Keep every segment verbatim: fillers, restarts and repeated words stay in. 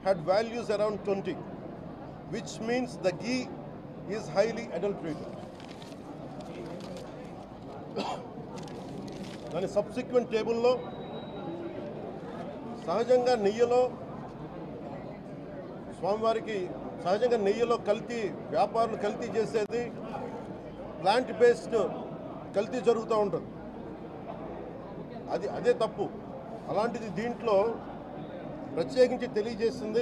had values around twenty, which means the ghee is highly adulterated. దాని subsequent టేబుల్లో సహజంగా నెయ్యిలో స్వామివారికి సహజంగా నెయ్యిలో కల్తీ వ్యాపారులు కల్తీ చేసేది ప్లాంట్ బేస్డ్ కల్తీ జరుగుతూ ఉంటుంది. అది అదే తప్పు. అలాంటిది దీంట్లో ప్రత్యేకించి తెలియజేసింది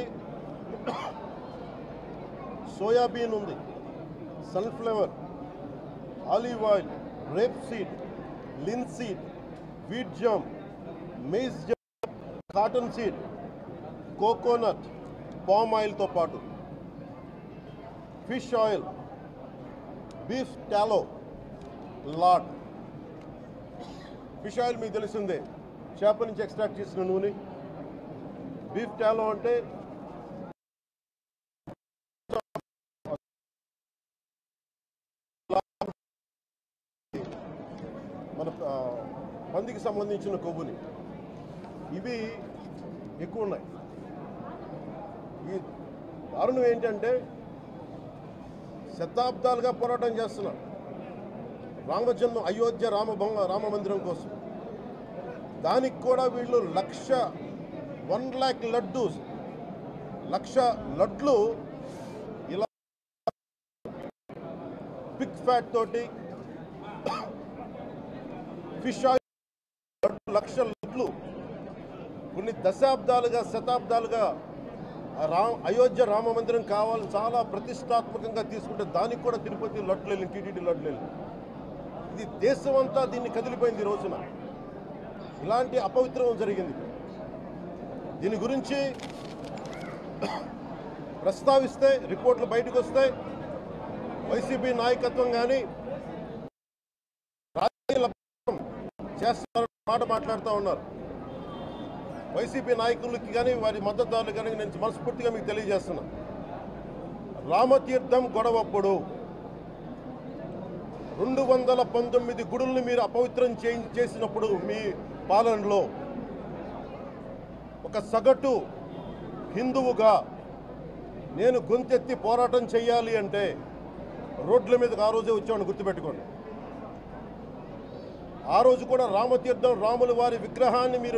సోయాబీన్ ఉంది, sunflower, olive oil, rapeseed, linseed, wheat germ, maize germ, cotton seed, coconut, palm ఆయిల్తో పాటు fish oil, beef tallow, lard. Fish oil మీకు తెలిసిందే, చేప నుంచి ఎక్స్ట్రాక్ట్ చేసిన నూనె. బీఫ్ టాలో అంటే మన పందికి సంబంధించిన కొవ్వుని. ఇవి ఎక్కువ ఉన్నాయి. ఈ దారుణం ఏంటంటే శతాబ్దాలుగా పోరాటం చేస్తున్నారు రామజన్మ అయోధ్య రామ రామ మందిరం కోసం. దానికి కూడా వీళ్ళు లక్ష వన్ ల్యాక్ లడ్డు లక్ష లడ్లు ఇలా పిక్ ఫ్యాట్ తోటి ఫిష్ ఆయిల్ లక్ష లడ్లు కొన్ని దశాబ్దాలుగా శతాబ్దాలుగా రా అయోధ్య రామ మందిరం కావాలని చాలా ప్రతిష్టాత్మకంగా తీసుకుంటే దానికి కూడా తిరుపతి లడ్లు వెళ్ళి టీటీడీ లడ్లు వెళ్ళి ఇది దేశం అంతా దీన్ని కదిలిపోయింది. ఈ రోజున ఇలాంటి అపవిత్రం జరిగింది. దీని గురించి ప్రస్తావిస్తే రిపోర్ట్లు బయటకు వస్తాయి. వైసీపీ నాయకత్వం కానీ రాజకీయ చేస్తారన్న మాట మాట్లాడుతూ ఉన్నారు. వైసీపీ నాయకులకి కానీ వారి మద్దతుదారులు కానీ నేను మనస్ఫూర్తిగా మీకు తెలియజేస్తున్నా, రామతీర్థం గొడవప్పుడు రెండు వందల పంతొమ్మిది గుడుల్ని మీరు అపవిత్రం చేసినప్పుడు మీ పాలనలో ఒక సగటు హిందువుగా నేను గొంతెత్తి పోరాటం చేయాలి అంటే రోడ్ల మీదకి ఆ రోజే వచ్చామని గుర్తుపెట్టుకోండి. ఆ రోజు కూడా రామతీర్థం రాముల వారి విగ్రహాన్ని మీరు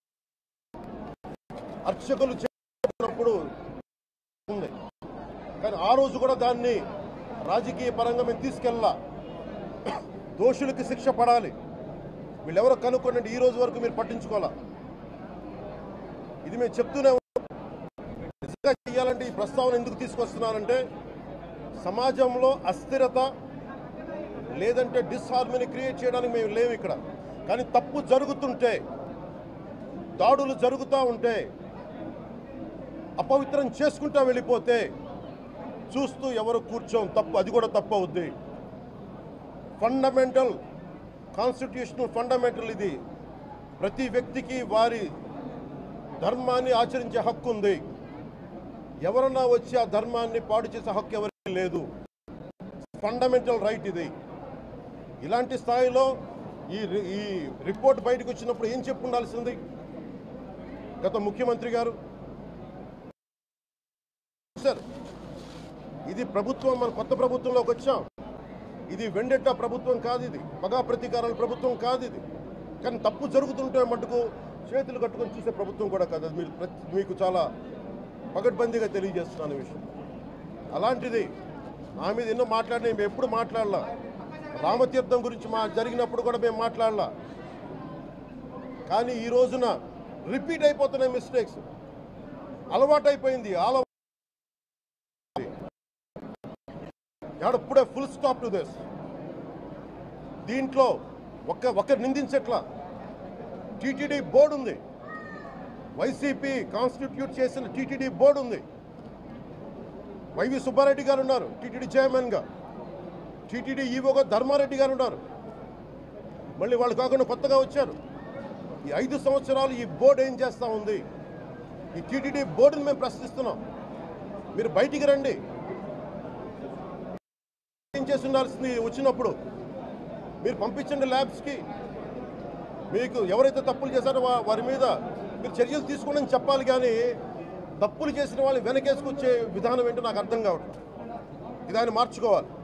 అర్చకులు చేసినప్పుడు ఉంది, కానీ ఆ రోజు కూడా దాన్ని రాజకీయ పరంగా మేము తీసుకెళ్ళా. దోషులకి శిక్ష పడాలి, వీళ్ళెవరో కనుక్కోండి. ఈ రోజు వరకు మీరు పట్టించుకోవాలా. ఇది మేము చెప్తూనే ఉన్నాం. నిజంగా చేయాలంటే ఈ ప్రస్తావన ఎందుకు తీసుకొస్తున్నానంటే సమాజంలో అస్థిరత లేదంటే డిస్హార్మనీ క్రియేట్ చేయడానికి మేము లేవు ఇక్కడ. కానీ తప్పు జరుగుతుంటే, దాడులు జరుగుతూ ఉంటే, అపవిత్రం చేసుకుంటూ వెళ్ళిపోతే చూస్తూ ఎవరు కూర్చోం. తప్పు, అది కూడా తప్పు అవుద్ది. ఫండమెంటల్ కాన్స్టిట్యూషనల్ ఫండమెంటల్ ఇది. ప్రతి వ్యక్తికి వారి ధర్మాన్ని ఆచరించే హక్కు ఉంది. ఎవరన్నా వచ్చి ఆ ధర్మాన్ని పాడు చేసే హక్కు ఎవరికి లేదు. ఫండమెంటల్ రైట్ ఇది. ఇలాంటి స్థాయిలో ఈ ఈ రిపోర్ట్ బయటకు వచ్చినప్పుడు ఏం చెప్పు ఉండాల్సింది గత ముఖ్యమంత్రి గారు? సార్, ఇది ప్రభుత్వం, మన కొత్త ప్రభుత్వంలోకి వచ్చాం. ఇది వెండెట్టా ప్రభుత్వం కాదు, ఇది పగా ప్రతీకారాల ప్రభుత్వం కాదు ఇది. కానీ తప్పు జరుగుతుంటే మటుకు చేతులు కట్టుకొని చూసే ప్రభుత్వం కూడా కాదు. అది మీరు మీకు చాలా పగడ్బందీగా తెలియజేస్తున్నాను విషయం. అలాంటిది నా మీద ఎన్నో మాట్లాడినా మేము ఎప్పుడు మాట్లాడలా. రామతీర్థం గురించి మా జరిగినప్పుడు కూడా మేము మాట్లాడలా. కానీ ఈ రోజున రిపీట్ అయిపోతున్నాయి మిస్టేక్స్. అలవాటైపోయింది. ఆల ఎప్పుడే ఫుల్ స్టాప్ టు దిస్. దీంట్లో ఒక్క ఒక్కరు నిందించట్లా. టీటీడీ బోర్డు ఉంది, వైసీపీ కాన్స్టిట్యూట్ చేసిన టీటీడీ బోర్డు ఉంది. వైవి సుబ్బారెడ్డి గారు ఉన్నారు టీటీడీ చైర్మన్గా. టీటీడీ ఈవోగా ధర్మారెడ్డి గారు ఉన్నారు. మళ్ళీ వాళ్ళు కాకుండా కొత్తగా వచ్చారు. ఈ ఐదు సంవత్సరాలు ఈ బోర్డు ఏం చేస్తూ ఉంది? ఈ టీటీడీ బోర్డుని మేము ప్రశ్నిస్తున్నాం. మీరు బయటికి రండి. ఏం చేసి ఉండాల్సింది వచ్చినప్పుడు మీరు పంపించండి ల్యాబ్స్కి. మీకు ఎవరైతే తప్పులు చేశారో వారి మీద మీరు చర్యలు తీసుకోండి చెప్పాలి. కానీ తప్పులు చేసిన వాళ్ళని వెనకేసుకొచ్చే విధానం ఏంటో నాకు అర్థం కావట్లేదు. ఇదాన్ని మార్చుకోవాలి.